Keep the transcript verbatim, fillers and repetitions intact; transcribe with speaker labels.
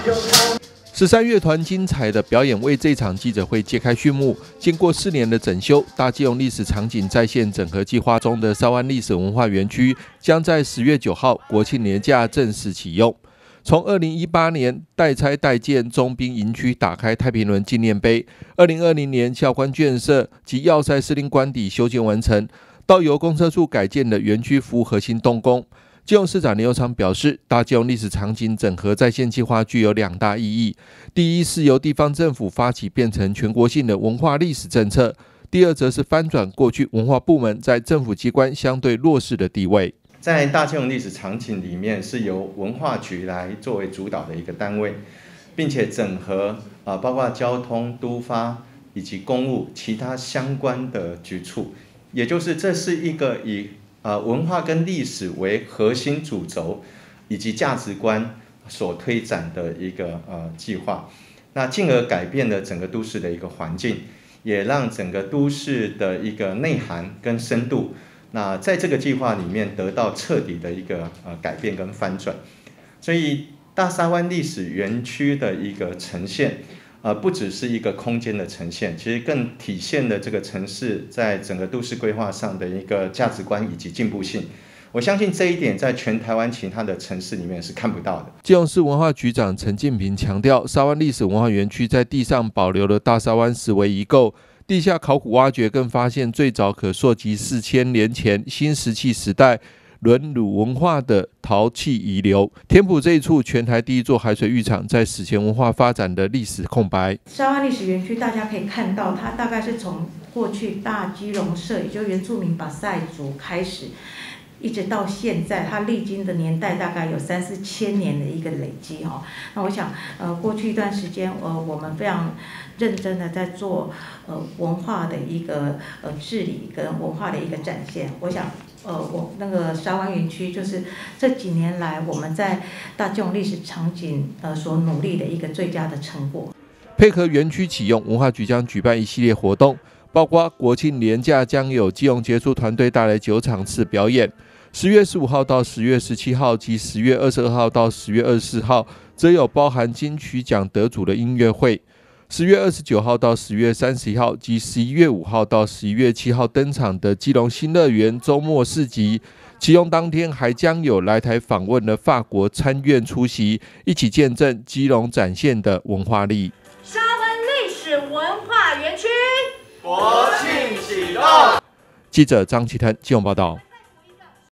Speaker 1: 十三乐团精彩的表演为这场记者会揭开序幕。经过四年的整修，大基隆历史场景再现整合计划中的沙湾历史文化园区，将在十月九号国庆年假正式启用。从二零一八年代拆代建中兵营区打开太平轮纪念碑，二零二零年教官眷舍及要塞司令官邸修建完成，到由公车处改建的园区服务核心动工。基隆市长林右昌表示，大基隆历史场景整合再现计划具有两大意义：第一是由地方政府发起变成全国性的文化历史政策；第二则是翻转过去文化部门在政府机关相对弱势的地位。
Speaker 2: 在大基隆历史场景里面，是由文化局来作为主导的一个单位，并且整合啊，包括交通、都发以及公务其他相关的局处，也就是这是一个以呃，文化跟历史为核心主轴，以及价值观所推展的一个呃计划，那进而改变了整个都市的一个环境，也让整个都市的一个内涵跟深度，那在这个计划里面得到彻底的一个呃改变跟翻转。所以大沙湾历史园区的一个呈现。呃，不只是一个空间的呈现，其实更体现了这个城市在整个都市规划上的一个价值观以及进步性。我相信这一点在全台湾其他的城市里面是看不到的。
Speaker 1: 基隆市文化局长陈进平强调，沙湾历史文化园区在地上保留了大沙湾石围遗构，地下考古挖掘更发现最早可溯及四千年前新石器时代轮毂文化的陶器遗留，填补这一处全台第一座海水浴场在史前文化发展的历史空白。
Speaker 3: 沙湾历史园区大家可以看到，它大概是从过去大基隆社，也就是原住民巴塞族开始，一直到现在，它历经的年代大概有三四千年的一个累积哈。那我想，呃，过去一段时间，呃，我们非常认真的在做呃文化的一个呃治理跟文化的一个展现。我想。呃，我那个沙湾园区就是这几年来我们在大基隆历史场景呃所努力的一个最佳的成果。
Speaker 1: 配合园区启用，文化局将举办一系列活动，包括国庆连假将有基隆杰出团队带来九场次表演，十月十五号到十月十七号及十月二十二号到十月二十四号，则有包含金曲奖得主的音乐会。十月二十九号到十月三十一号及十一月五号到十一月七号登场的基隆新乐园周末市集，启用当天还将有来台访问的法国参院出席，一起见证基隆展现的文化力。
Speaker 4: 沙湾历史文化园区
Speaker 5: 国庆启动。
Speaker 1: 记者张启腾基隆报道。